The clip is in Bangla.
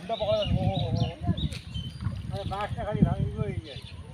પકડો. ઓહો. અને બાસને ખાલી ભાંગી ગઈ જાય.